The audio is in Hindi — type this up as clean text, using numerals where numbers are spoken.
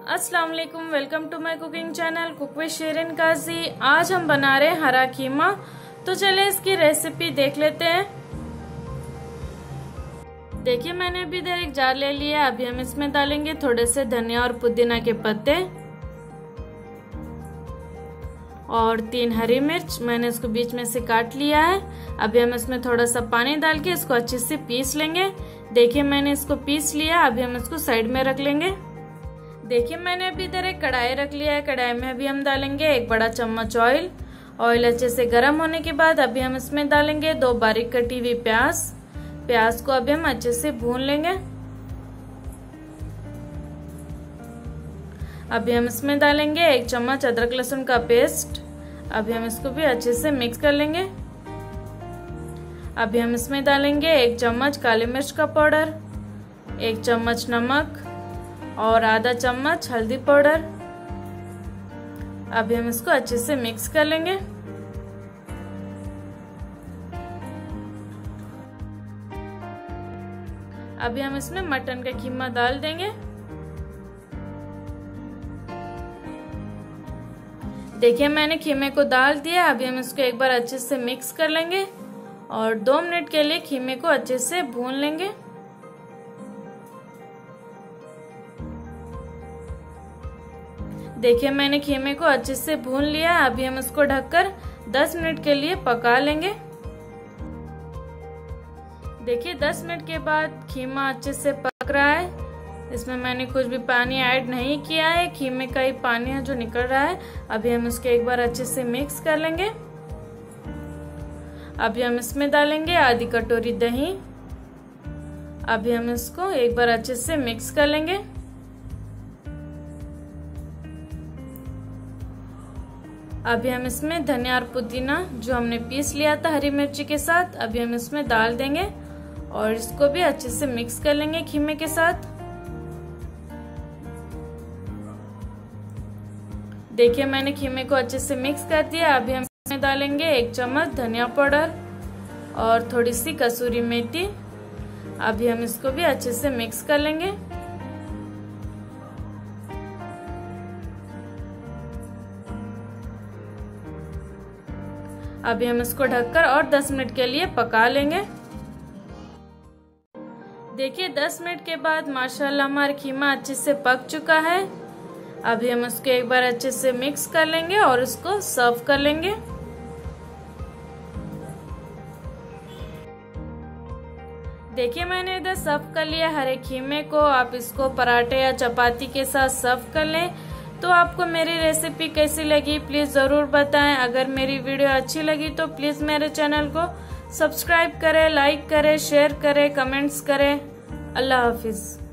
अस्सलाम वालेकुम, welcome to my cooking channel cook with Sherin Kazi. आज हम बना रहे हैं हरा कीमा। तो चले इसकी रेसिपी देख लेते हैं। देखिए मैंने अभी इधर एक जार ले लिया। अभी हम इसमें डालेंगे थोड़े से धनिया और पुदीना के पत्ते और 3 हरी मिर्च। मैंने इसको बीच में से काट लिया है। अभी हम इसमें थोड़ा सा पानी डाल के इसको अच्छे से पीस लेंगे। देखिए मैंने इसको पीस लिया। अभी हम इसको साइड में रख लेंगे। देखिए मैंने अभी इधर एक कढ़ाई रख लिया है। कढ़ाई में अभी हम डालेंगे 1 बड़ा चम्मच ऑयल। ऑयल अच्छे से गर्म होने के बाद अभी हम इसमें डालेंगे 2 बारीक कटी हुई प्याज। प्याज को अभी हम अच्छे से भून लेंगे। अभी हम इसमें डालेंगे 1 चम्मच अदरक लहसुन का पेस्ट। अभी हम इसको भी अच्छे से मिक्स कर लेंगे। अभी हम इसमें डालेंगे 1 चम्मच काली मिर्च का पाउडर, 1 चम्मच नमक और आधा चम्मच हल्दी पाउडर। अभी हम इसको अच्छे से मिक्स कर लेंगे। अभी हम इसमें मटन का कीमा डाल देंगे। देखिए मैंने कीमे को डाल दिया। अभी हम इसको एक बार अच्छे से मिक्स कर लेंगे और 2 मिनट के लिए कीमे को अच्छे से भून लेंगे। देखिए मैंने कीमे को अच्छे से भून लिया। अभी हम इसको ढककर 10 मिनट के लिए पका लेंगे। देखिए 10 मिनट के बाद कीमा अच्छे से पक रहा है। इसमें मैंने कुछ भी पानी ऐड नहीं किया है। कीमे का ही पानी है जो निकल रहा है। अभी हम इसको एक बार अच्छे से मिक्स कर लेंगे। अभी हम इसमें डालेंगे आधी कटोरी दही। अभी हम इसको एक बार अच्छे से मिक्स कर लेंगे। अभी हम इसमें धनिया और पुदीना जो हमने पीस लिया था हरी मिर्ची के साथ, अभी हम इसमें डाल देंगे और इसको भी अच्छे से मिक्स कर लेंगे कीमे के साथ। देखिए मैंने कीमे को अच्छे से मिक्स कर दिया। अभी हम इसमें डालेंगे 1 चम्मच धनिया पाउडर और थोड़ी सी कसूरी मेथी। अभी हम इसको भी अच्छे से मिक्स कर लेंगे। अभी हम इसको ढककर और 10 मिनट के लिए पका लेंगे। देखिए 10 मिनट के बाद माशाल्लाह हमारा कीमा अच्छे से पक चुका है। अभी हम इसको एक बार अच्छे से मिक्स कर लेंगे और इसको सर्व कर लेंगे। देखिए मैंने इधर सर्व कर लिया हरे कीमे को। आप इसको पराठे या चपाती के साथ सर्व कर लें। तो आपको मेरी रेसिपी कैसी लगी प्लीज जरूर बताएं। अगर मेरी वीडियो अच्छी लगी तो प्लीज मेरे चैनल को सब्सक्राइब करें, लाइक करें, शेयर करें, कमेंट्स करें। अल्लाह हाफिज।